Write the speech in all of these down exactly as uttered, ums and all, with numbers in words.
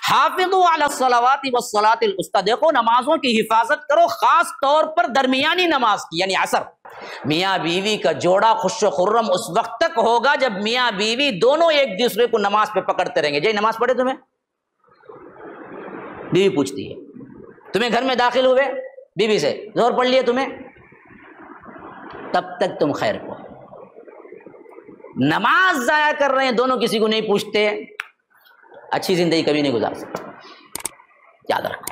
حافظوا علی الصلوات والصلاۃ الوسطی، دیکھو نمازوں کی حفاظت کرو، خاص طور پر درمیانی نماز کی یعنی عصر۔ میاں بیوی کا جوڑا خوش و خرم اس وقت تک ہوگا جب میاں بیوی دونوں ایک دوسرے کو نماز پہ پکڑتے رہیں گے۔ جی نماز پڑھے تمہیں؟ بیوی پوچھتی ہے، تمہیں گھر میں داخل ہوئے بیوی سے زہر پڑھ لیے تمہیں، تب تک تم خیر کو۔ نماز ضائع کر رہے ہیں دونوں، کسی کو نہیں پوچھتے، اچھی زندگی کبھی نہیں گزار سکتے، یاد رکھو۔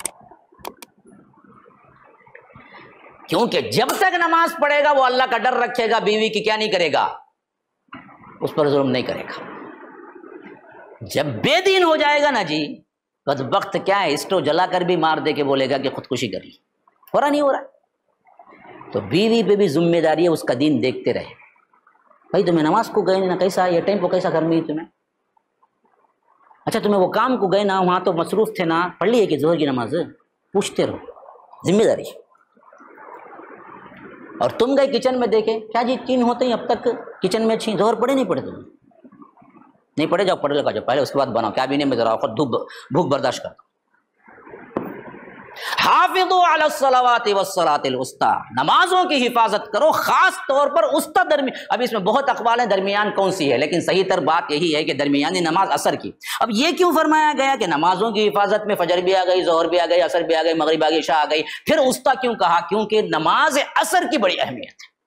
کیونکہ جب تک نماز پڑھے گا وہ اللہ کا ڈر رکھے گا، بیوی کی کیا نہیں کرے گا، اس پر ظلم نہیں کرے گا۔ جب بے دین ہو جائے گا نا جی، بس وقت کیا ہے، اسٹو جلا کر بھی مار دے کے بولے گا کہ خودکشی کری، ہو رہا نہیں ہو رہا۔ تو بیوی پہ بھی ذمہ داری ہے اس کا دین دیکھتے رہے۔ بھائی تمہیں نماز کو گئے نا، کیسا یہ ٹائم کو کیسا گھر میں تمہیں، اچھا تمہیں وہ کام کو گئے نا، وہاں تو مصروف تھے نا، پڑھ لیے کہ ظہر کی نماز، پوچھتے رہو، ذمہ داری۔ اور تم گئے کچن میں دیکھے، کیا جی تین ہوتے ہیں اب تک کچن میں اچھی، ظہر پڑھے نہیں پڑھے تم؟ نہیں پڑھے، جاؤ پڑھ لگا جاؤ پہلے، اس کے بعد بناؤ، کیا بھی نہیں میں ذرا خود دھوپ بھوک برداشت کرتا ہوں۔ حافظوا علی الصلوات والصلاۃ الوسطی، نمازوں کی حفاظت کرو، خاص طور پر وسطی درمیان۔ اب اس میں بہت اقوال ہیں درمیان کون سی ہے، لیکن صحیح تر بات یہی ہے کہ درمیانی نماز عصر کی۔ اب یہ کیوں فرمایا گیا کہ نمازوں کی حفاظت میں فجر بھی آ گئی، ظہر بھی آ گئی، عصر بھی آ گئی، مغرب آ گئی، عشاء آ گئی، پھر وسطی کیوں کہا؟ کیونکہ نماز عصر کی بڑی اہمیت ہے۔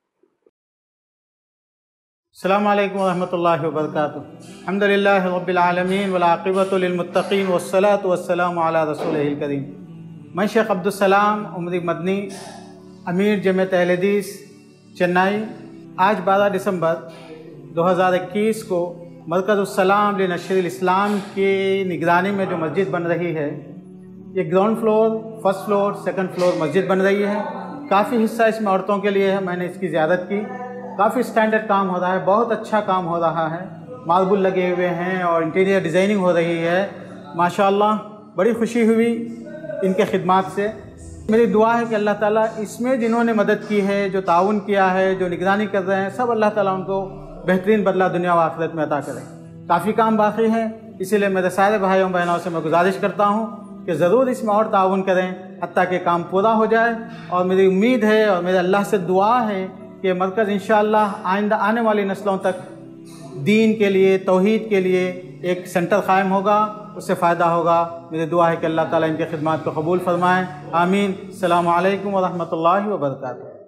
السلام علیکم ورحمۃ اللہ وبرکاتہ۔ الحمد للہ رب العالمین والعاقبۃ للمتقین والصلاۃ والسلام علی رسولہ الکریم۔ میں شیخ عبدالسلام عمری مدنی، امیر جمعیت اہل حدیث چنئی۔ آج بارہ دسمبر دو ہزار اکیس کو مرکز-us-Salaam لنشرل اسلام کی نگرانی میں جو مسجد بن رہی ہے، یہ ground floor, first floor, second floor مسجد بن رہی ہے۔ کافی حصہ اس میں عورتوں کے لیے ہے، میں نے اس کی زیارت کی۔ کافی سٹینڈرڈ کام ہو رہا ہے، بہت اچھا کام ہو رہا ہے، ماربل لگے ہوئے ہیں اور انٹیریئر ڈیزائننگ ہو رہی ہے، ماشاءاللہ بڑی خوشی ہوئی ان کے خدمات سے۔ میری دعا ہے کہ اللہ تعالیٰ اس میں جنہوں نے مدد کی ہے، جو تعاون کیا ہے، جو نگرانی کر رہے ہیں، سب اللہ تعالیٰ ان کو بہترین بدلہ دنیا و آخرت میں عطا کرے۔ کافی کام باقی ہیں، اسی لیے میرے سارے بھائیوں بہنوں سے میں گزارش کرتا ہوں کہ ضرور اس میں اور تعاون کریں حتیٰ کہ کام پورا ہو جائے۔ اور میری امید ہے اور میرے اللہ سے دعا ہے کہ مرکز انشاءاللہ آئندہ آنے والی نسلوں تک دین کے لیے، توحید کے لیے ایک سینٹر قائم ہوگا، اس سے فائدہ ہوگا۔ میری دعا ہے کہ اللہ تعالیٰ ان کے خدمات کو قبول فرمائیں، آمین۔ السلام علیکم ورحمۃ اللہ وبرکاتہ۔